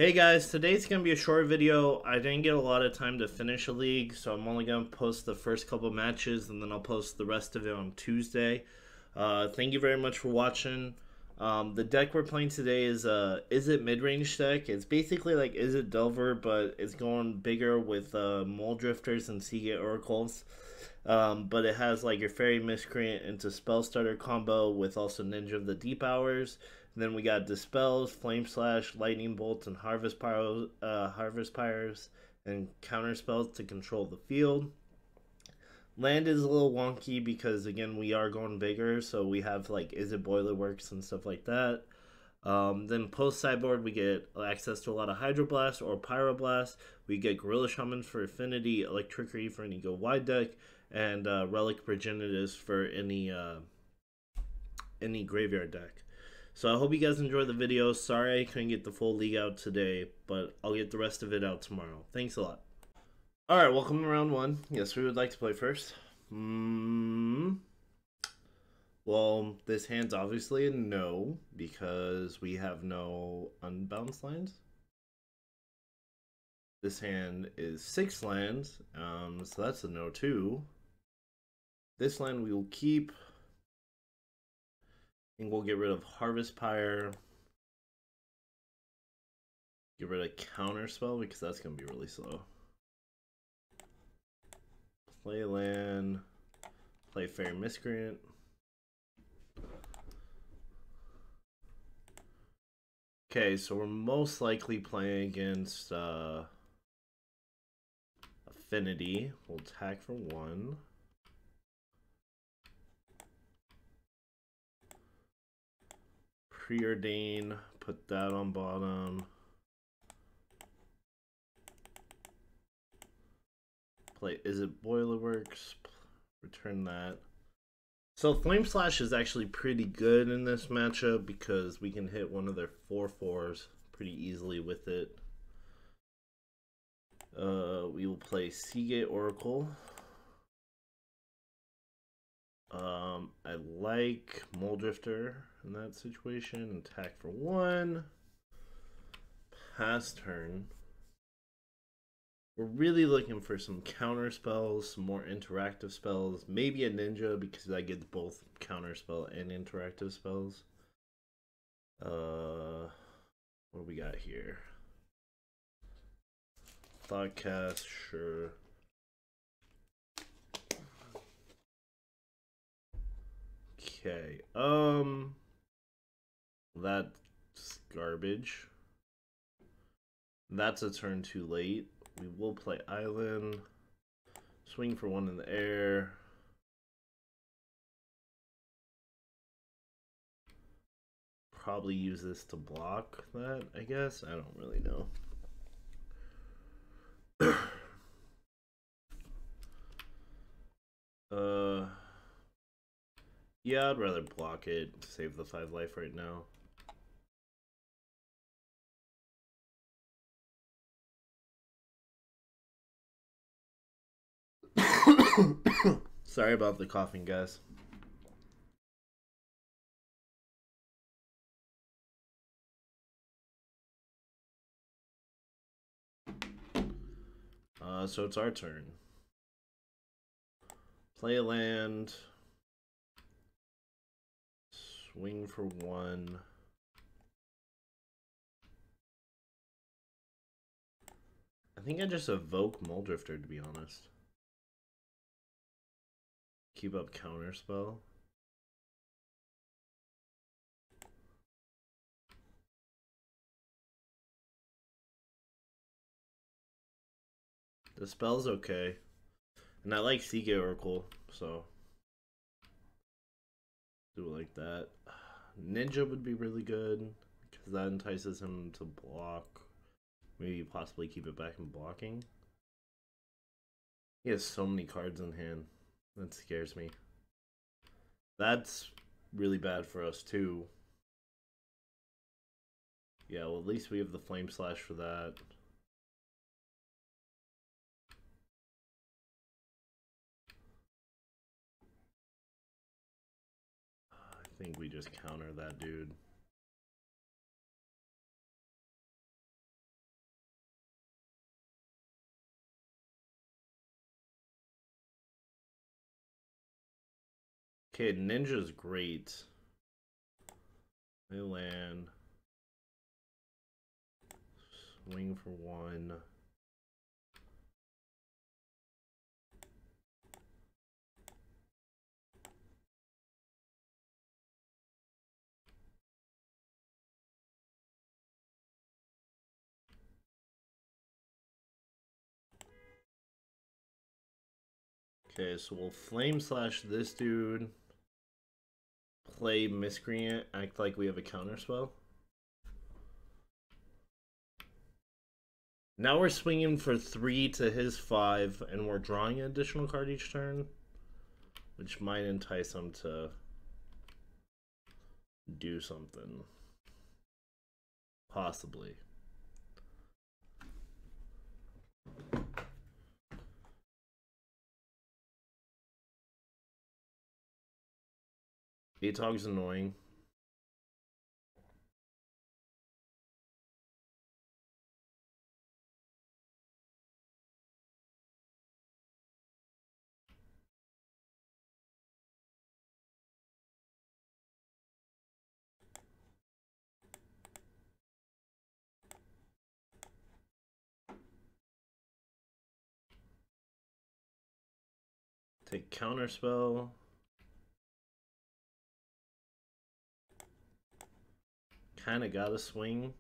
Hey guys, today's gonna be a short video. I didn't get a lot of time to finish a league, so I'm only gonna post the first couple matches and then I'll post the rest of it on Tuesday. Thank you very much for watching. The deck we're playing today is Izzet mid-range deck. It's basically like Izzet Delver, but it's going bigger with Mole Drifters and Seagate Oracles. But it has like your Fairy Miscreant into Spell Starter combo with also Ninja of the Deep Hours. And then we got Dispels, Flame Slash, Lightning Bolts, and Harvest Pyres, and counter spells to control the field. Land is a little wonky because again we are going bigger, so we have like Izzet Boilerworks and stuff like that. Then post sideboard we get access to a lot of Hydroblast or Pyroblast. We get Gorilla Shaman for Affinity, Electricity for any go wide deck, and Relic Progenitus for any graveyard deck. So I hope you guys enjoyed the video. Sorry I couldn't get the full league out today, but I'll get the rest of it out tomorrow. Thanks a lot. Alright, welcome to round one. Yes, we would like to play first. Well, this hand's obviously a no, because we have no unbalanced lands. This hand is 6 lands, so that's a no too. This land we will keep. And we'll get rid of Harvest Pyre. Get rid of Counterspell because that's going to be really slow. Play land. Play Fairy Miscreant. Okay, so we're most likely playing against Affinity. We'll attack for 1. Preordain. Put that on bottom. Play Izzet Boilerworks. Return that. So Flame Slash is actually pretty good in this matchup because we can hit one of their 4/4s pretty easily with it. We will play Seagate Oracle. I like Mole Drifter in that situation. Attack for 1. Pass turn. We're really looking for some counter spells, some more interactive spells. Maybe a ninja because I get both counter spell and interactive spells. What do we got here? Thoughtcast, sure. Okay. That's garbage. That's a turn too late. We will play Island. Swing for 1 in the air. Probably use this to block that, I guess. I don't really know. Yeah, I'd rather block it to save the 5 life right now. Sorry about the coughing, guys. So it's our turn. Play a land. Swing for 1. I think I just evoke Mole Drifter, to be honest. Keep up Counterspell. The spell's okay. And I like Seagate Oracle, so do it like that. Ninja would be really good because that entices him to block. Maybe possibly keep it back in blocking. He has so many cards in hand. That scares me. That's really bad for us too. Yeah, well at least we have the Flame Slash for that. I think we just counter that dude. Okay, Ninja's great. They land. Swing for 1. Okay, so we'll Flame Slash this dude. Play Miscreant, act like we have a counterspell. Now we're swinging for 3 to his 5, and we're drawing an additional card each turn, which might entice him to do something. Possibly. Atog's annoying. Take counterspell. Kinda gotta swing.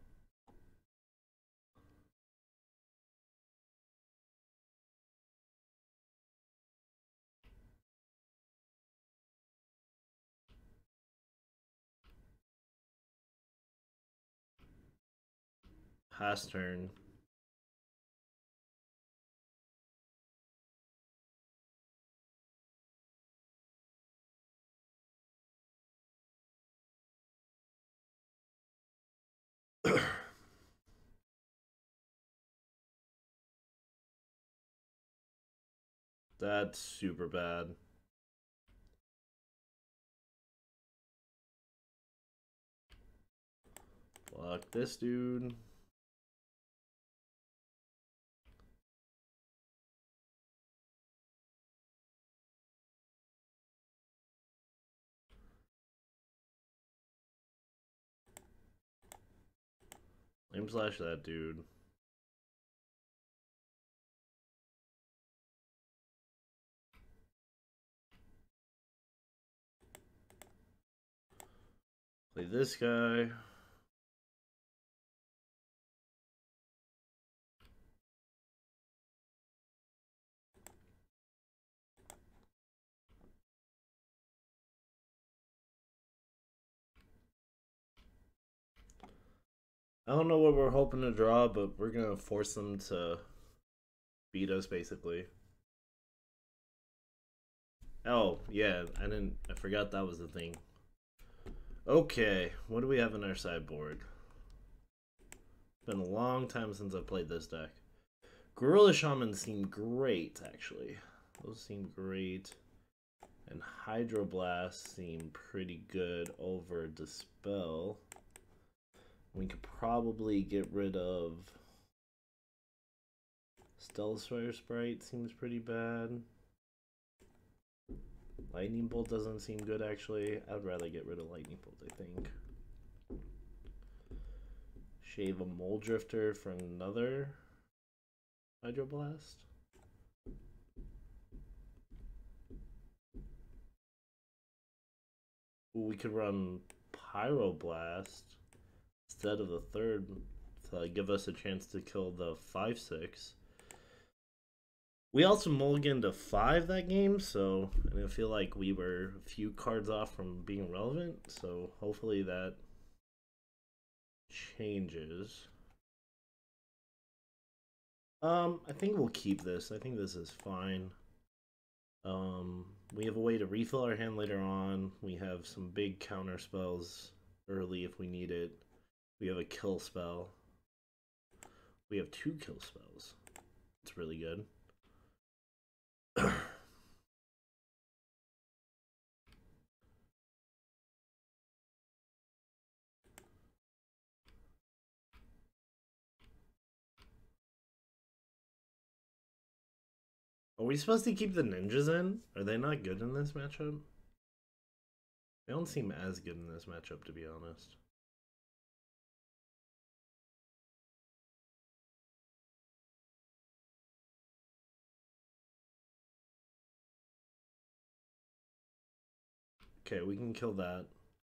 Pass turn. That's super bad. Block this dude. Flame Slash that dude. Play this guy. I don't know what we're hoping to draw, but we're gonna force them to beat us basically. Oh, yeah, I forgot that was the thing. Okay, what do we have in our sideboard? It's been a long time since I played this deck. Gorilla Shaman seemed great, actually. Those seem great. And Hydroblast seemed pretty good over Dispel. We could probably get rid of Stealthfire Sprite, seems pretty bad. Lightning Bolt doesn't seem good, actually. I'd rather get rid of Lightning Bolt, I think. Shave a Mole Drifter for another Hydroblast. Ooh, we could run Pyroblast instead of the third to give us a chance to kill the 5/6. We also mulliganed to 5 that game, so I feel like we were a few cards off from being relevant, so hopefully that changes. I think we'll keep this. I think this is fine. We have a way to refill our hand later on. We have some big counter spells early if we need it. We have a kill spell. We have 2 kill spells. It's really good. Are we supposed to keep the ninjas in? Are they not good in this matchup? They don't seem as good in this matchup, to be honest. Okay, we can kill that.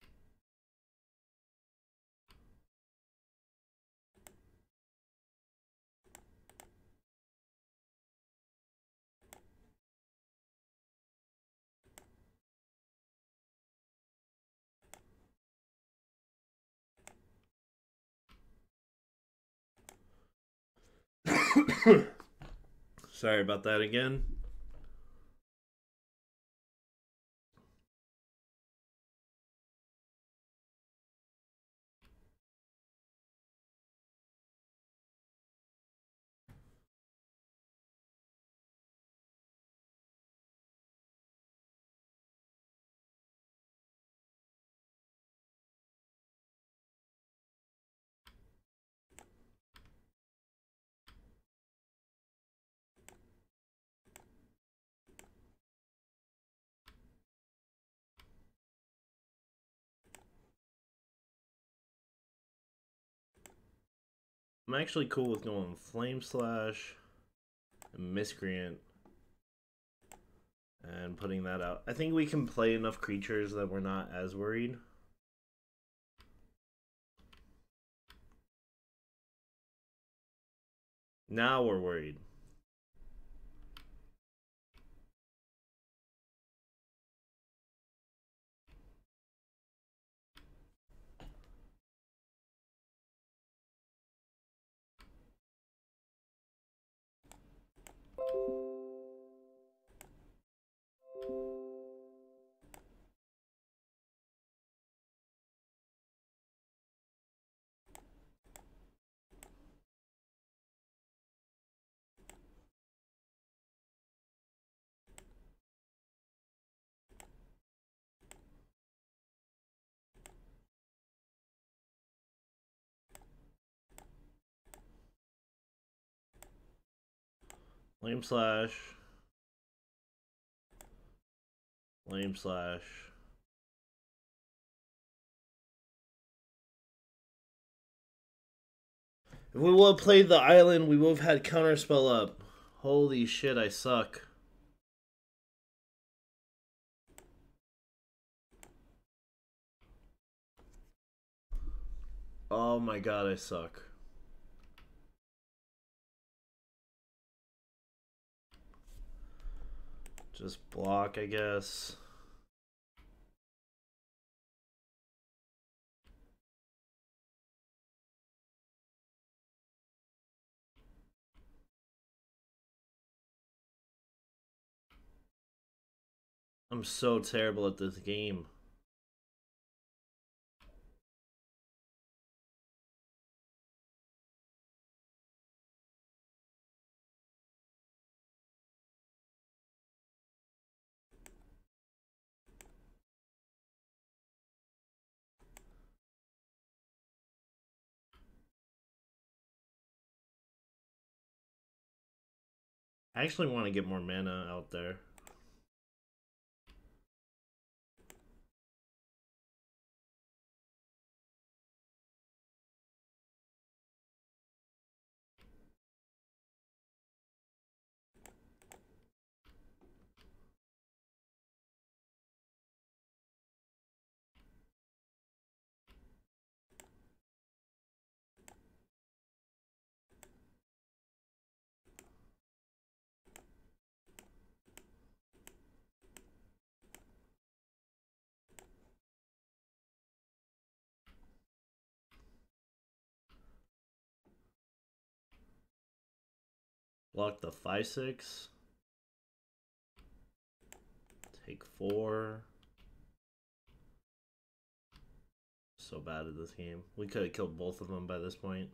Sorry about that again. I'm actually cool with going Flame Slash and Miscreant and putting that out. I think we can play enough creatures that we're not as worried. Now we're worried. Flame Slash. Flame Slash. If we would have played the island, we would have had Counterspell up. Holy shit, I suck. Oh my god, I suck. Just block, I guess. I'm so terrible at this game. I actually want to get more mana out there. Block the 5/6. Take 4. So bad at this game. We could have killed both of them by this point.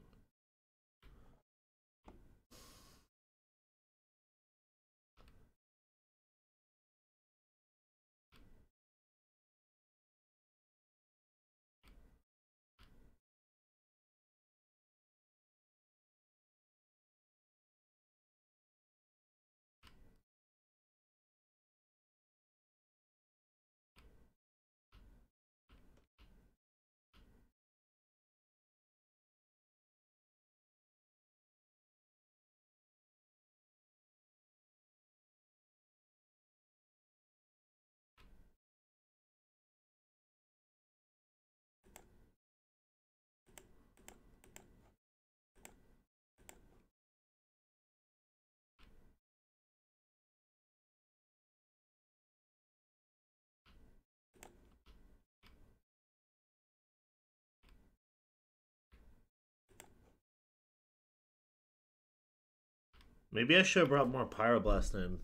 Maybe I should have brought more Pyroblast in.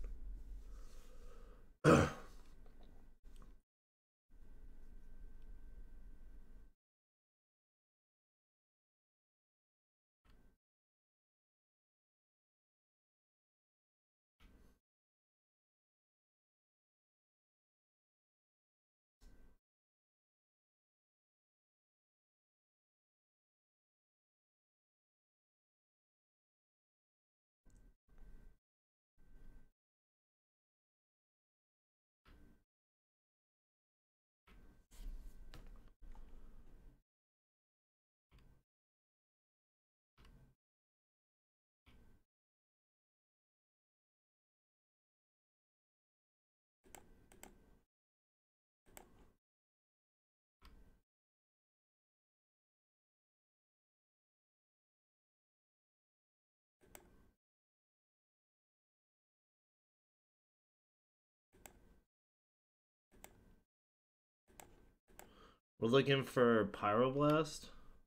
We're looking for Pyroblast.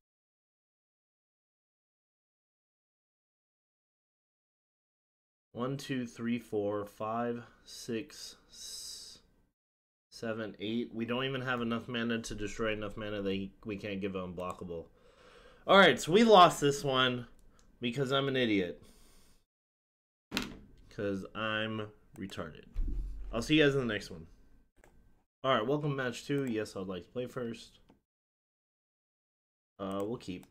One, two, three, four, five, six, 7, 8. We don't even have enough mana to destroy enough mana that we can't give unblockable. Alright, so we lost this one because I'm an idiot. Because I'm retarded. I'll see you guys in the next one. Alright, welcome to match 2. Yes, I'd like to play first. We'll keep.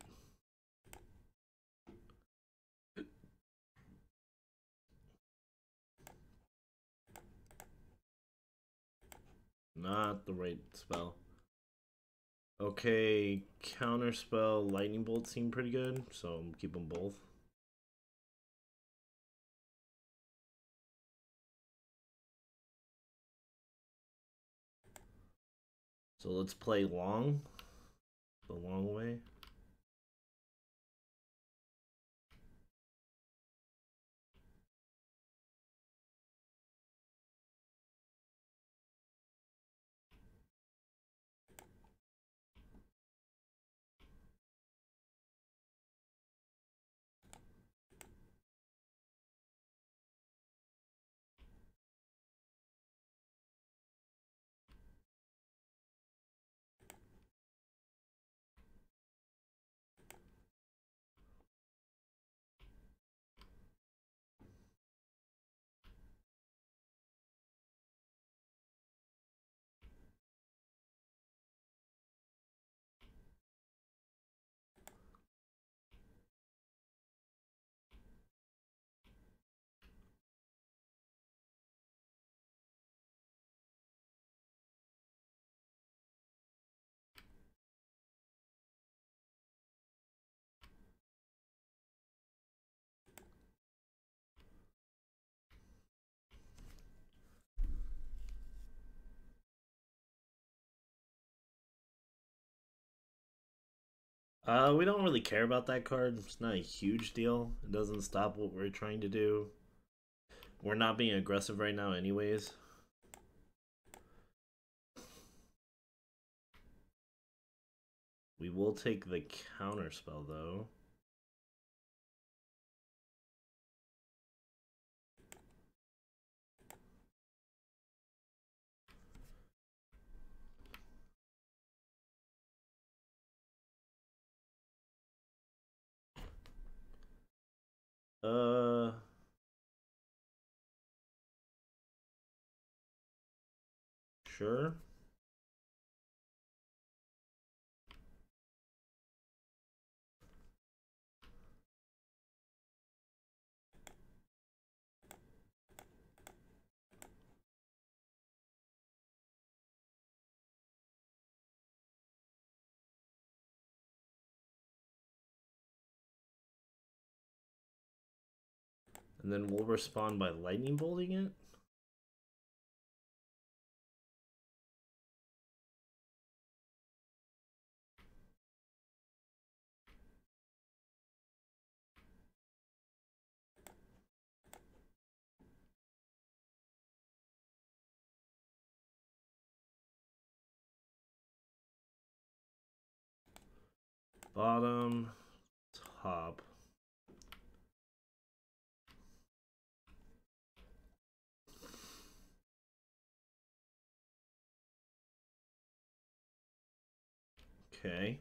Not the right spell. Okay, counterspell, lightning bolt seem pretty good, so I'm keep them both. So let's play long, the long way. We don't really care about that card. It's not a huge deal. It doesn't stop what we're trying to do. We're not being aggressive right now anyways. We will take the counter spell though. Sure. And then we'll respond by lightning bolting it. Bottom, top. Okay.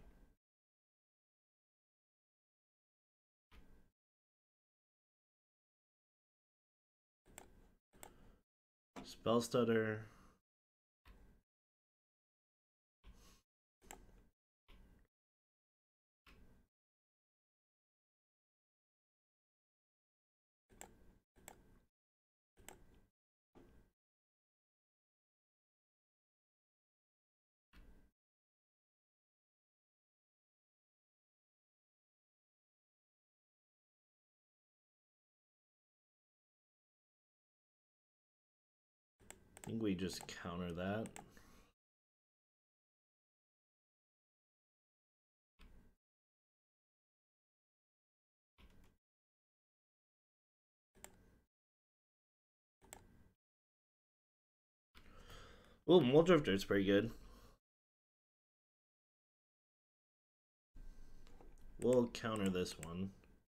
Spell stutter. I think we just counter that. Oh, Muldrifter is pretty good. We'll counter this one.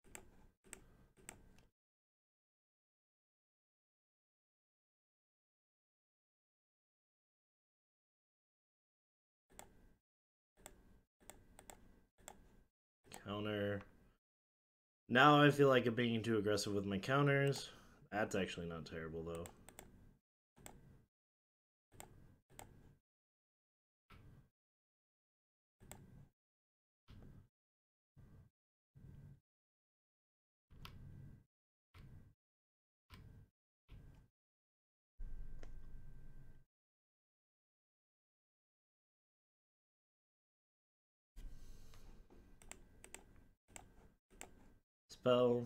Counter. Now I feel like I'm being too aggressive with my counters. That's actually not terrible, though. Spell.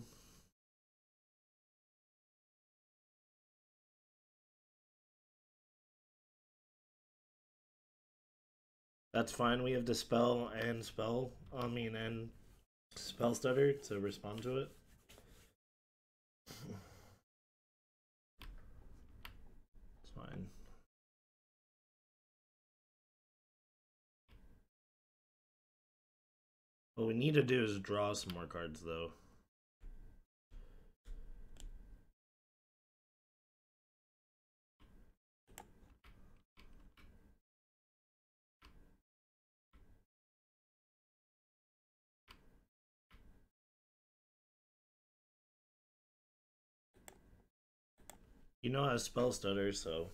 That's fine. We have Dispel and Spell. And Spell Stutter to respond to it. It's fine. What we need to do is draw some more cards, though. You know how to Spell Stutter, so...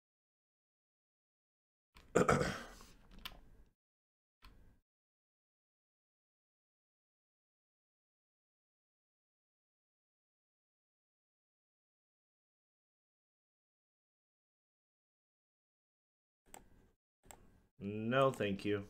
No, thank you.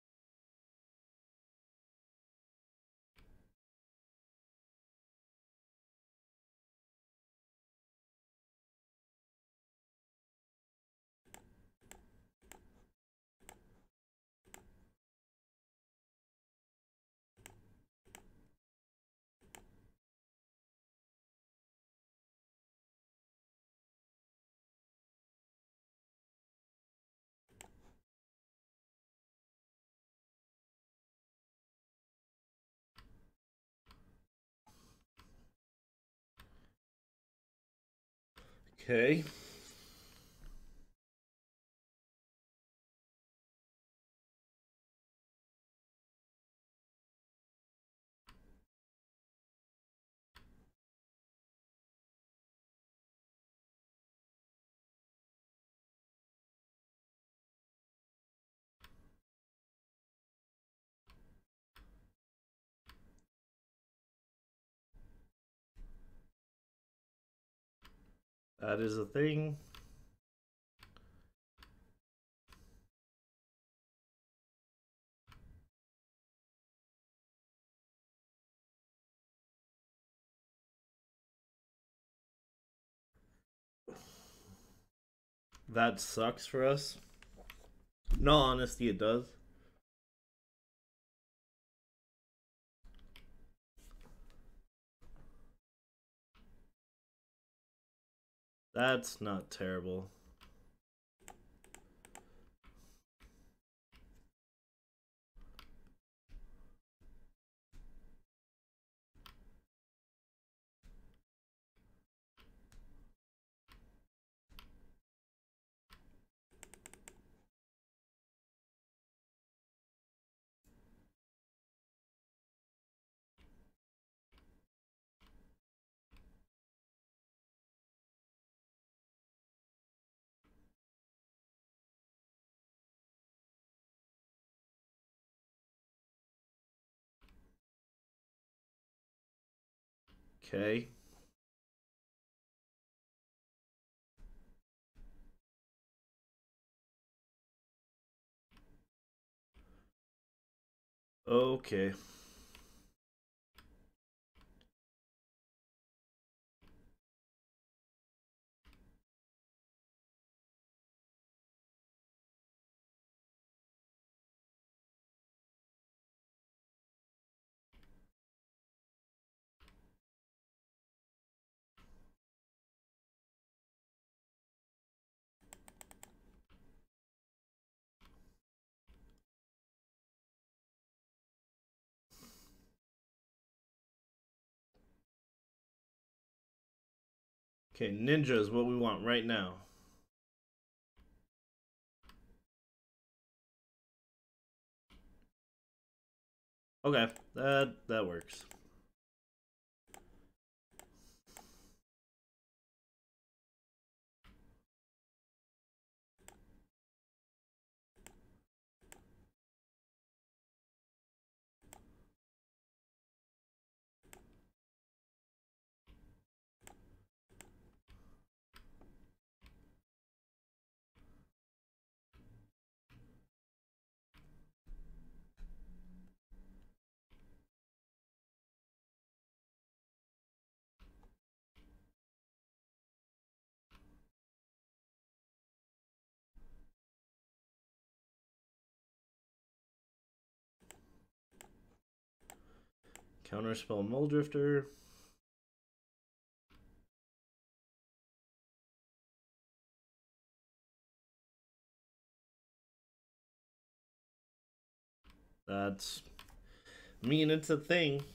Okay. That is a thing. That sucks for us. No honesty, it does. That's not terrible. Okay. Okay. Okay, ninja is what we want right now. Okay, that works. Counterspell Muldrifter. That's... I mean, it's a thing.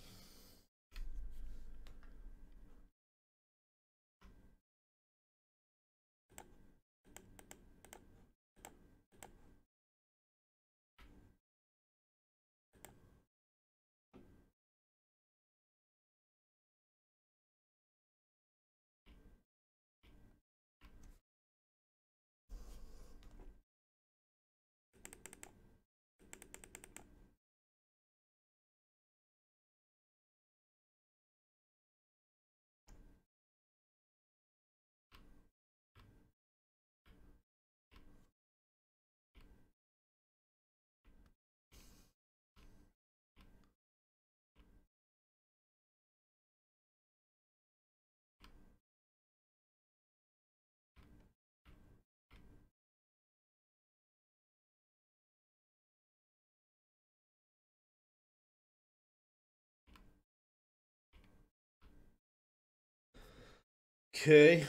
Okay.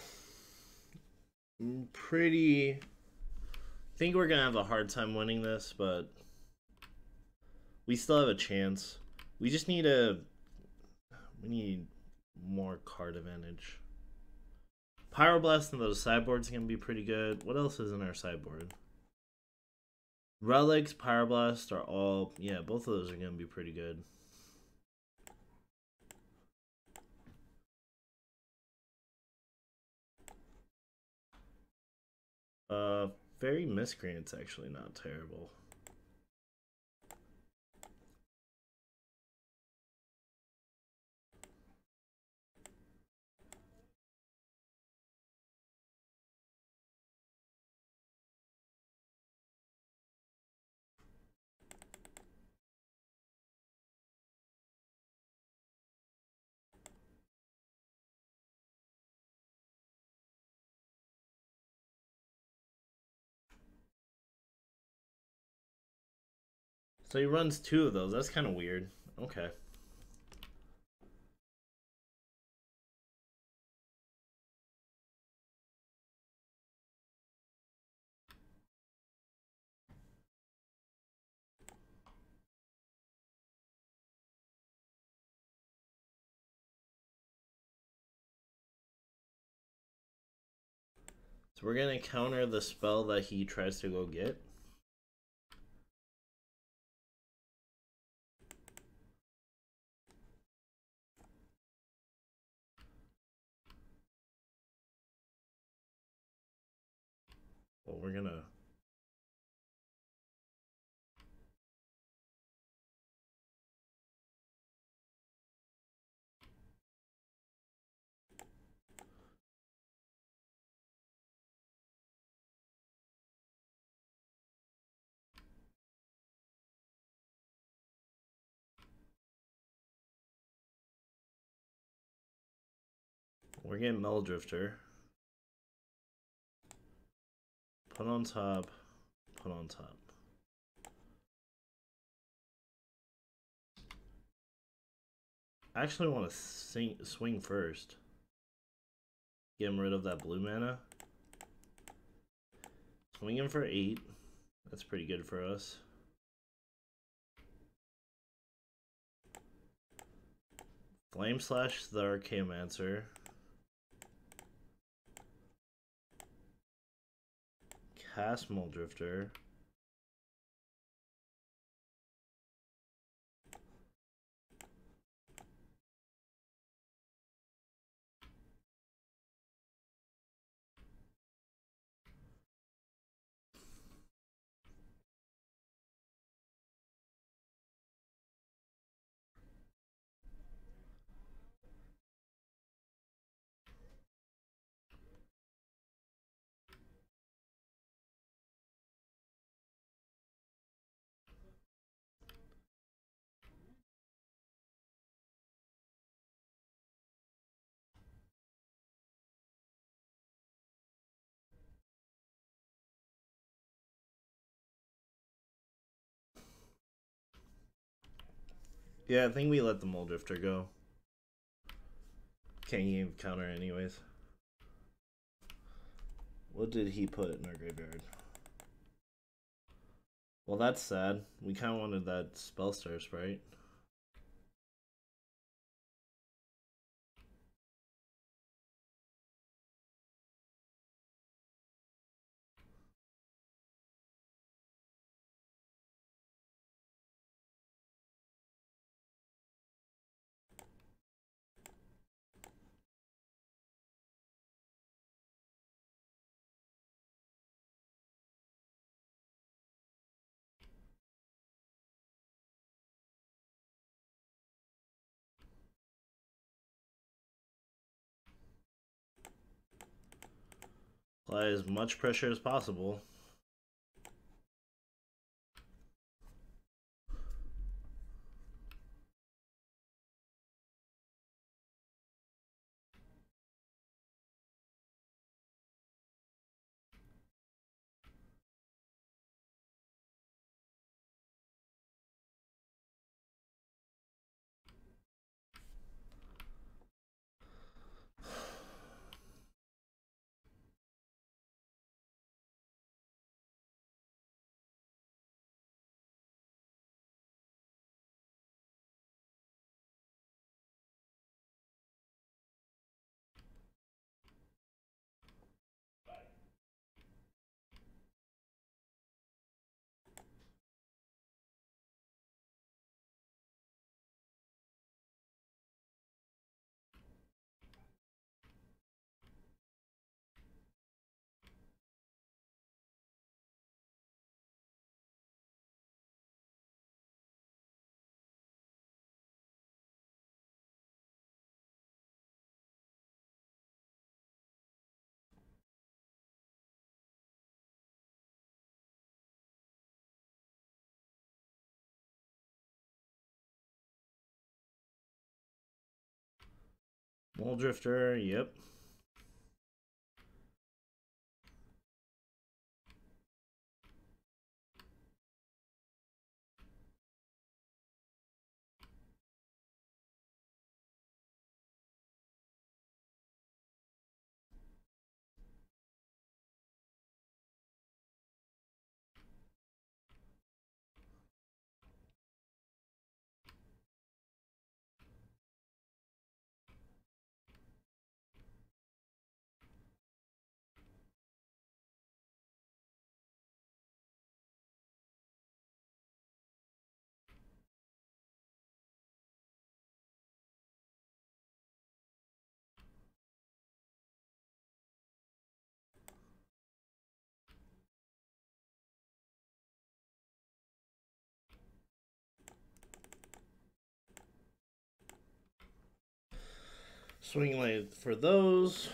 Pretty... I think we're gonna have a hard time winning this, but we still have a chance. We just need a... We need more card advantage. Pyroblast and those sideboards are gonna be pretty good. What else is in our sideboard? Relics, Pyroblast are all... Yeah, both of those are gonna be pretty good. Fairy Miscreant's actually not terrible. So he runs two of those. That's kind of weird. Okay. So we're gonna counter the spell that he tries to go get. Well, we're gonna... We're getting Meldrifter. Put on top. Put on top. I actually want to swing first. Getting rid of that blue mana. Swinging for 8. That's pretty good for us. Flame Slash the Archaeomancer. Cast Muldrifter. Yeah, I think we let the Muldrifter go. Can't even counter anyways. What did he put in our graveyard? Well, that's sad. We kind of wanted that Spellstar Sprite. Apply as much pressure as possible. Muldrifter, yep. Swing lane for those.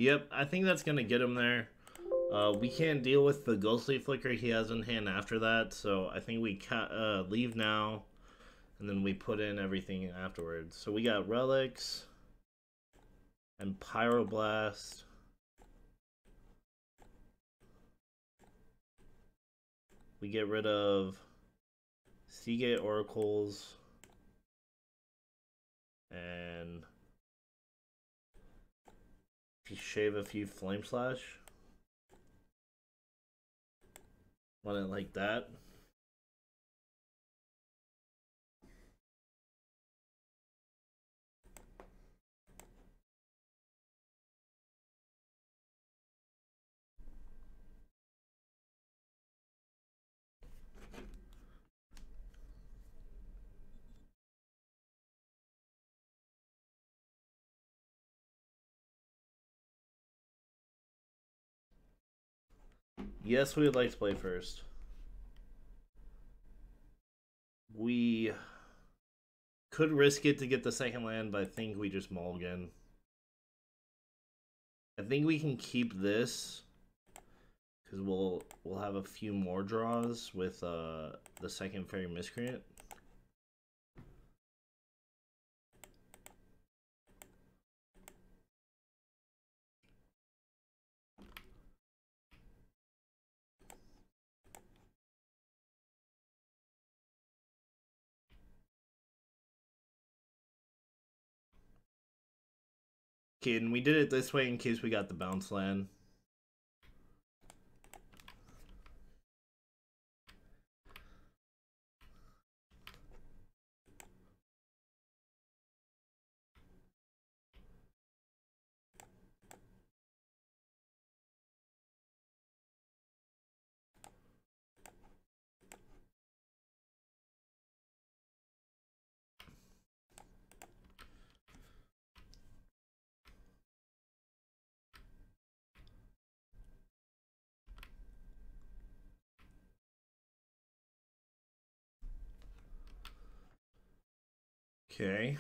Yep, I think that's gonna get him there. We can't deal with the ghostly flicker he has in hand after that, so I think we leave now, and then we put in everything afterwards. So we got relics and pyroblast. We get rid of Seagate oracles and if you shave a few flame slash. Run it like that. Yes, we would like to play first. We could risk it to get the second land, but I think we just mulligan. I think we can keep this because we'll have a few more draws with the second Fairy Miscreant. Okay, and we did it this way in case we got the bounce land. Okay.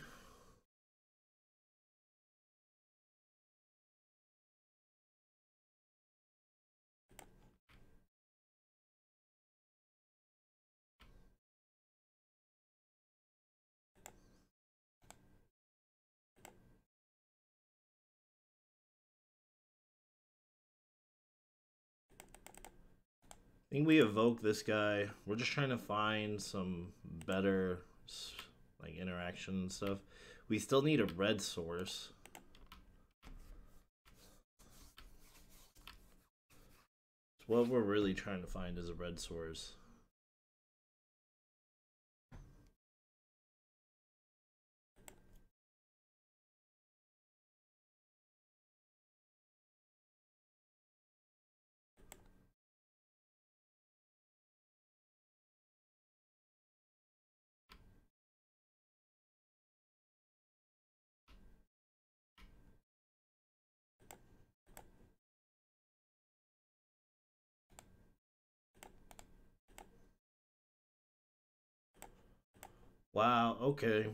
I think we evoke this guy. We're just trying to find some better like interaction and stuff. We still need a red source. So what we're really trying to find is a red source. Wow, okay.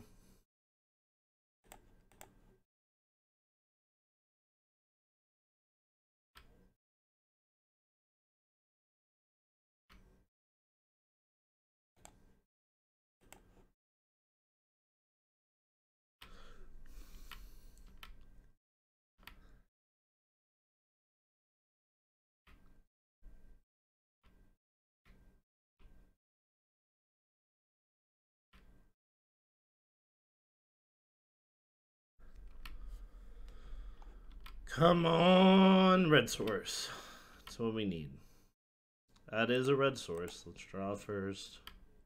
Come on, red source. That's what we need. That is a red source. Let's draw first.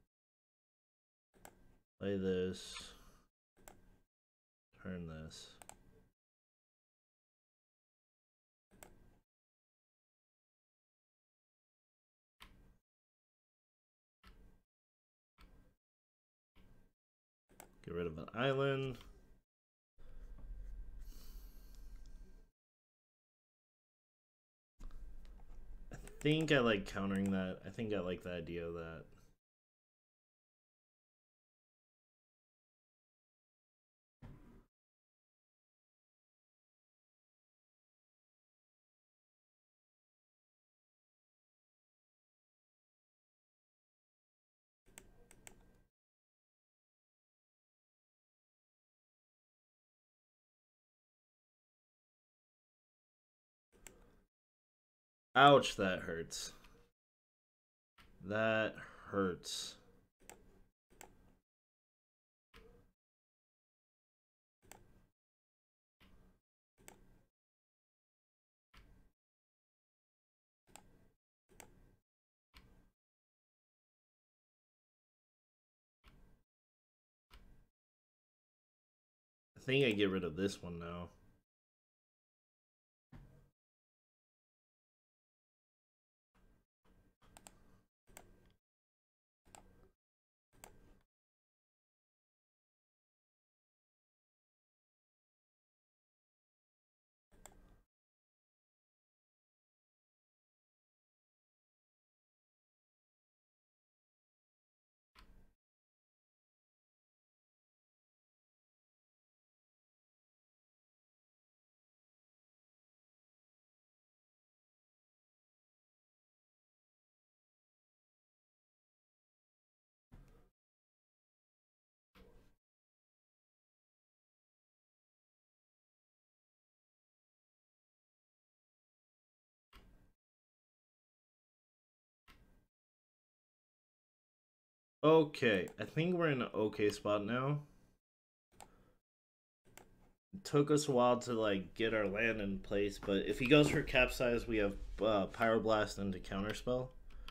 Play this. Turn this. Get rid of an island. I think I like countering that. I think I like the idea of that. Ouch, that hurts. That hurts. I think I get rid of this one now. Okay, I think we're in an okay spot now. It took us a while to like get our land in place, but if he goes for capsize, we have pyroblast into counterspell.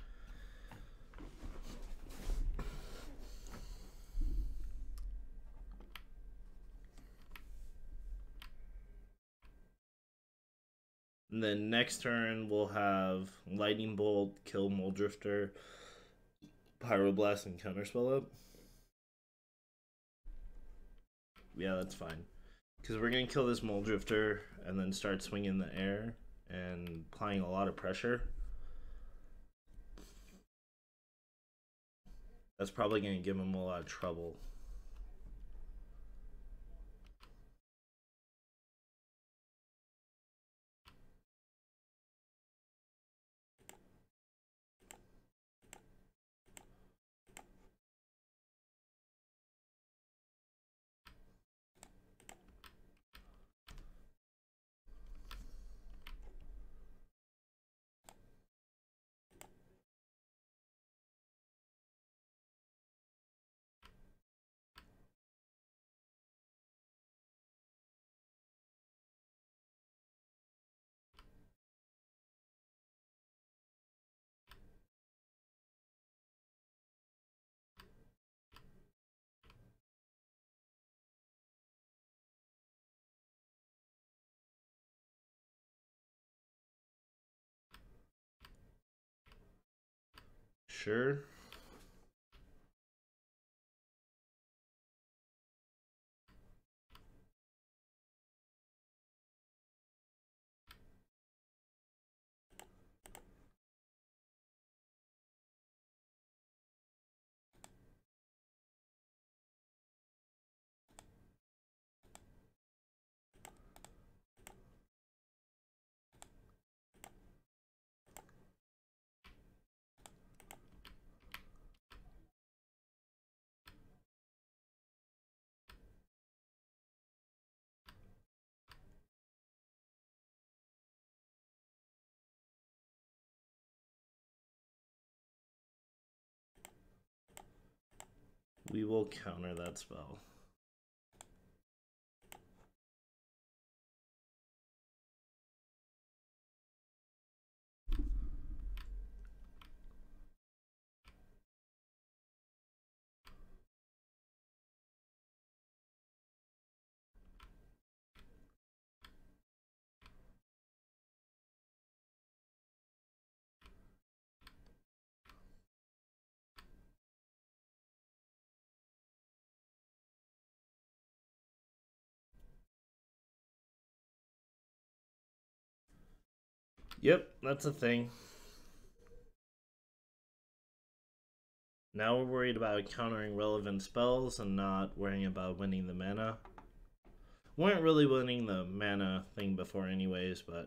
And then next turn we'll have lightning bolt, kill Muldrifter, pyroblast, and counterspell up. Yeah, that's fine. Because we're going to kill this Muldrifter and then start swinging the air and applying a lot of pressure. That's probably going to give him a lot of trouble. Sure. We will counter that spell. Yep, that's a thing. Now we're worried about countering relevant spells and not worrying about winning the mana. We weren't really winning the mana thing before anyways, but...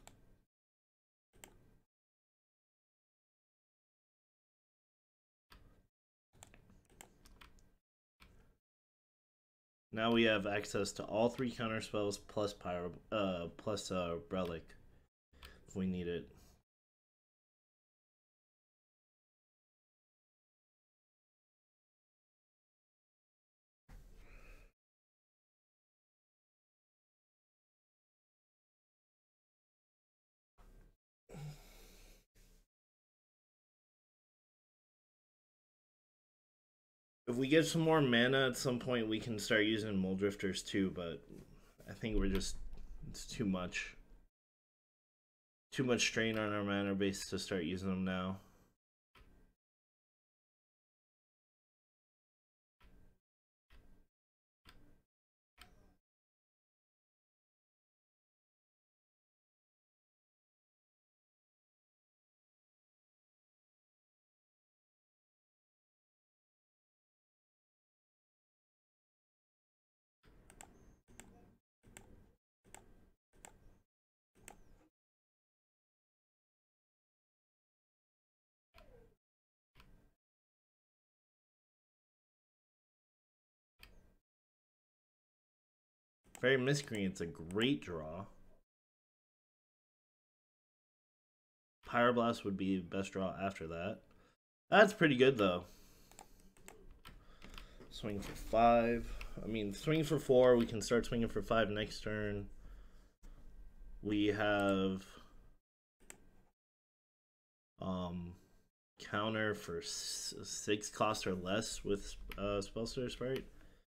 Now we have access to all 3 counter spells plus relic if we need it. If we get some more mana at some point, we can start using Muldrifters too, but I think it's too much. Too much strain on our mana base to start using them now. Very Miscreant's a great draw. Pyroblast would be best draw after that. That's pretty good though. Swing for 5. I mean, swing for 4. We can start swinging for 5 next turn. We have counter for 6 cost or less with Spellstutter Sprite.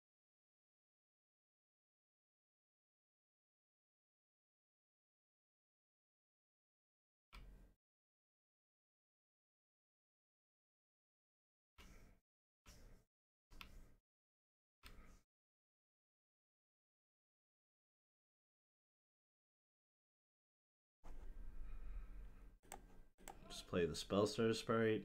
Just play the Spellstutter Sprite.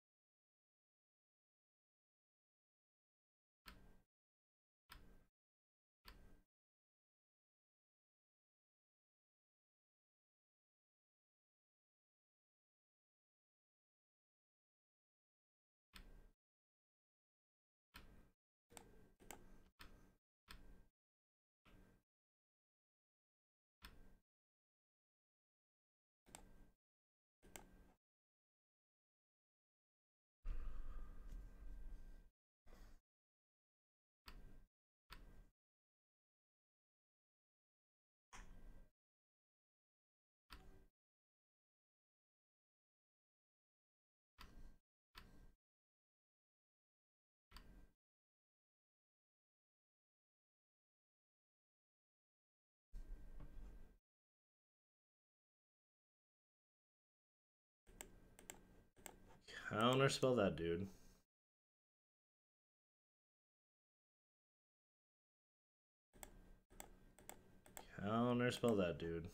Counterspell that dude. Counterspell that dude.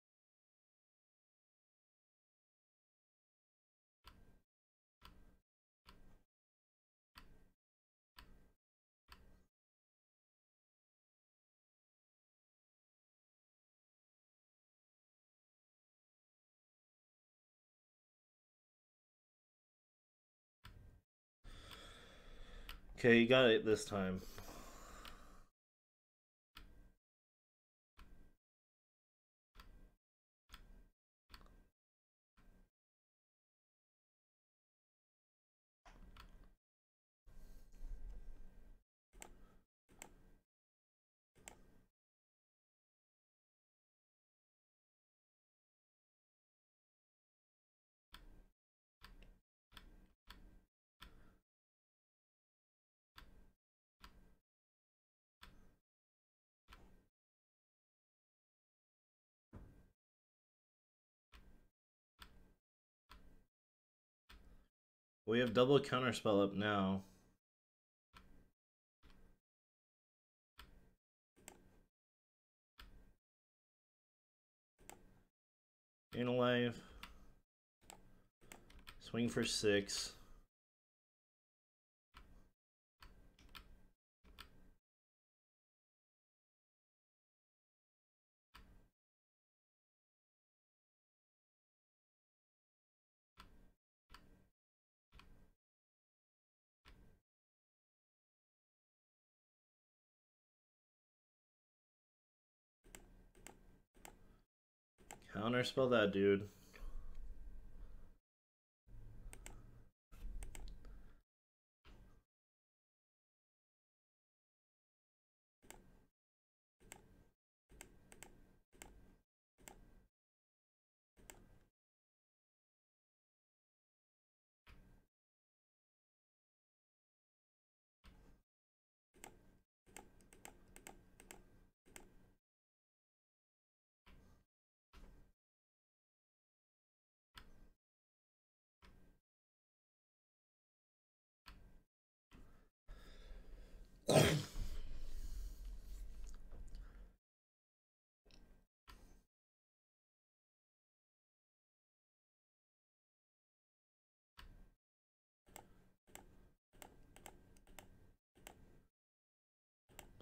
Okay, you got it this time. We have double counterspell up now. Gain a life. Swing for 6. Counterspell that dude.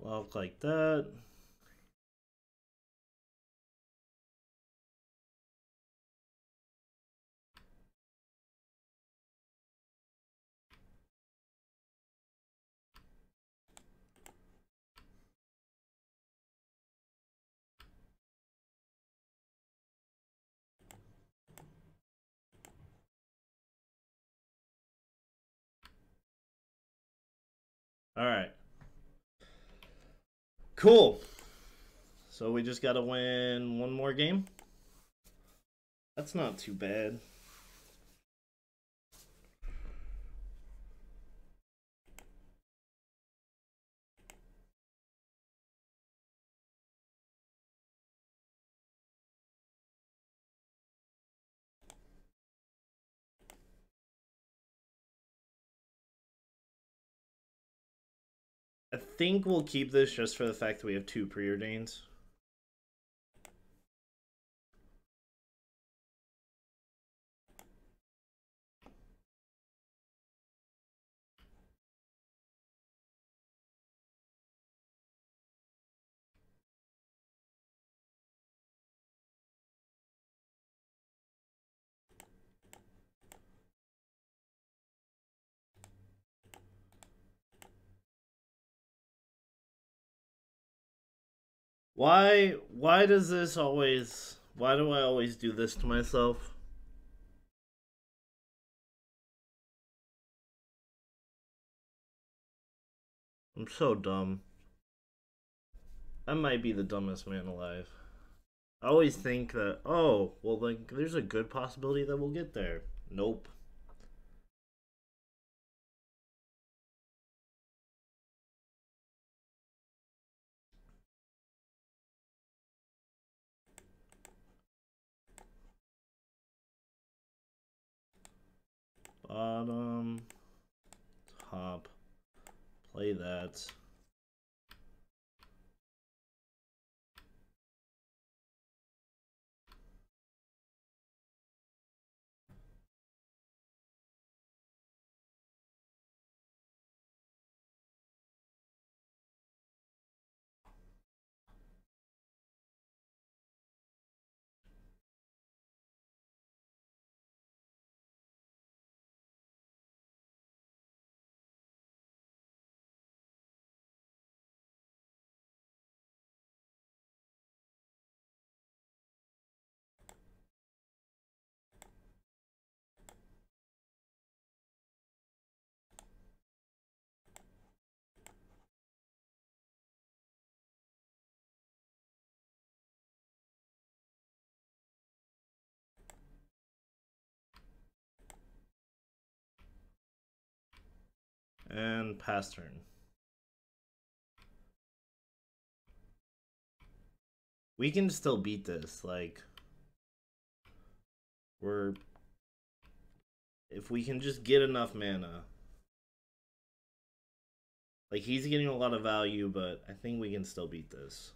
Look like that. All right. Cool. So we just got to win one more game. That's not too bad. I think we'll keep this just for the fact that we have 2 preordains. Why does this always, why do I always do this to myself? I'm so dumb. I might be the dumbest man alive. I always think that, oh, well, like, there's a good possibility that we'll get there. Nope. Bottom, top, play that. And pass turn. We can still beat this, like, we're, if we can just get enough mana. Like, he's getting a lot of value, but I think we can still beat this.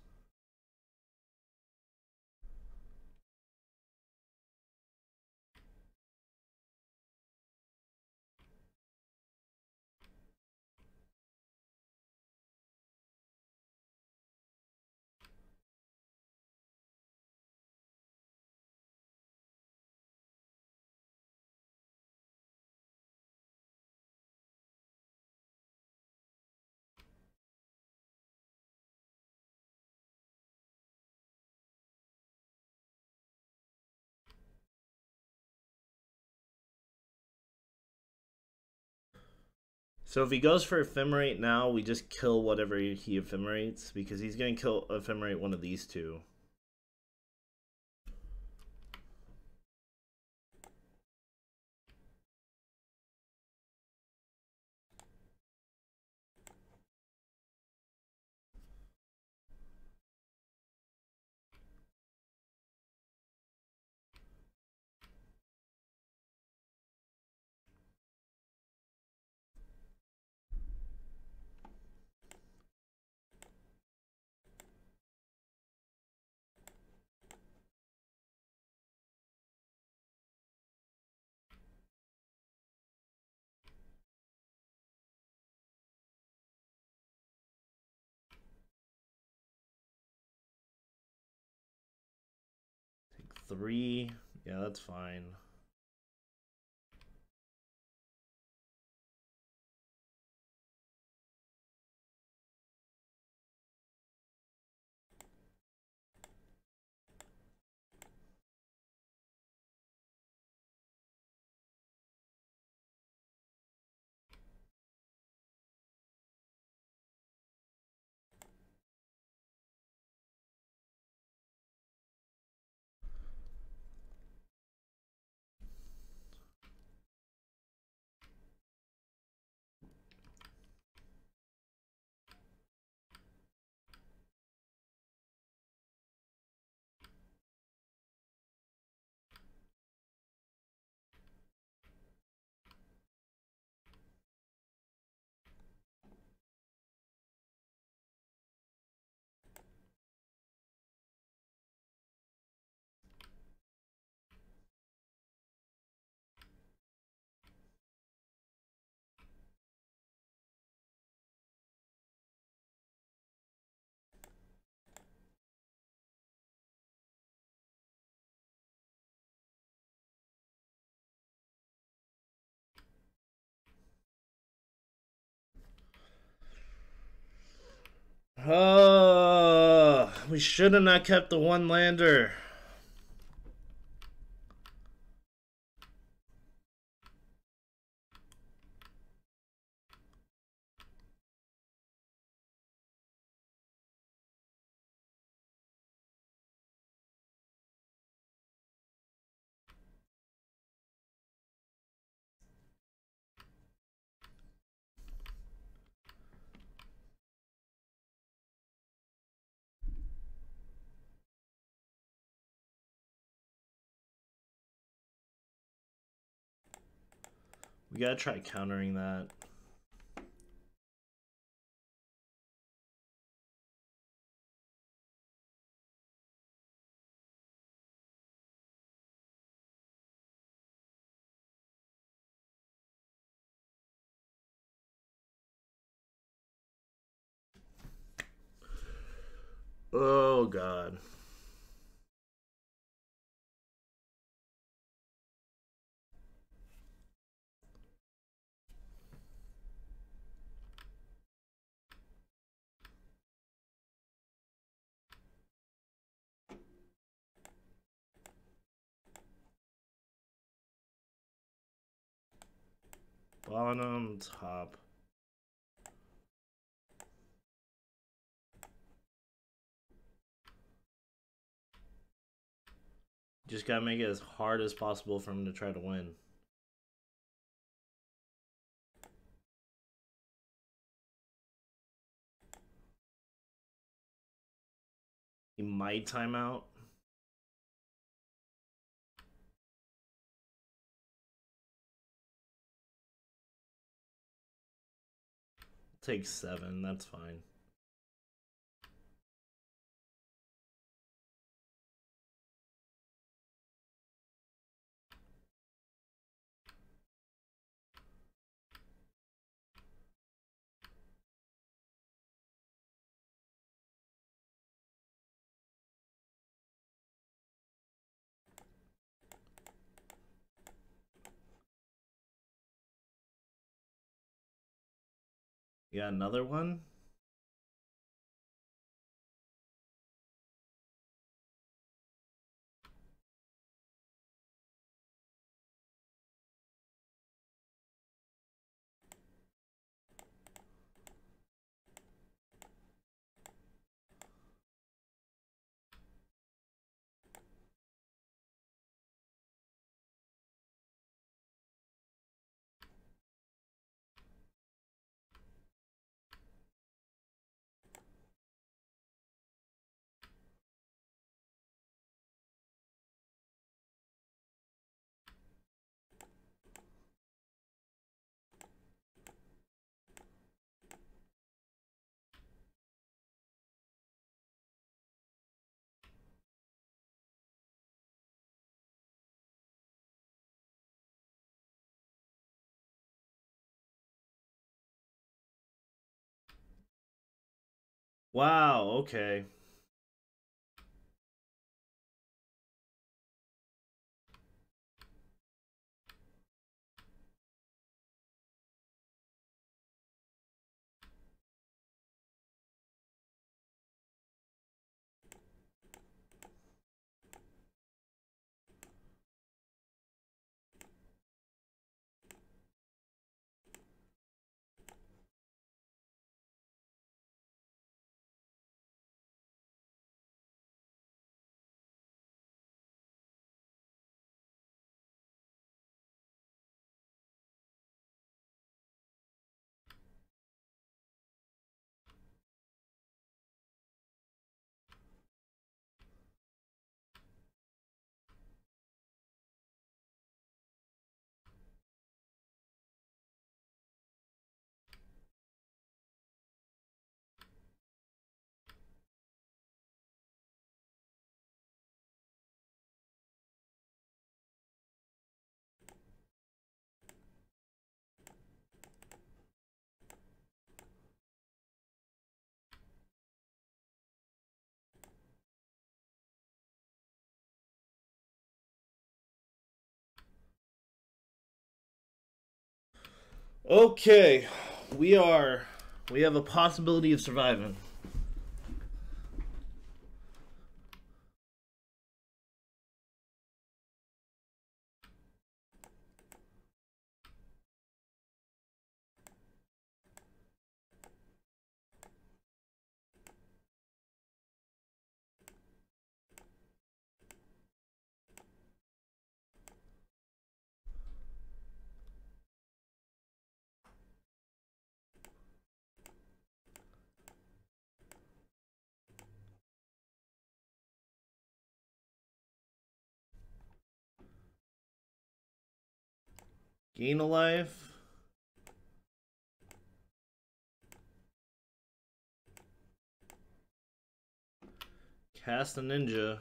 So if he goes for Ephemerate now, we just kill whatever he Ephemerates, because he's going to kill Ephemerate one of these two. 3. Yeah, that's fine. Oh, we should have not kept the one lander. We gotta try countering that. Oh, God. Bottom, top. Just gotta make it as hard as possible for him to try to win. He might time out. Take 7, that's fine. You got another one? Wow, okay. Okay, we have a possibility of surviving. Gain a life. Cast a ninja.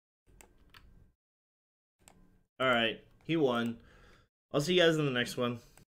Alright, he won. I'll see you guys in the next one.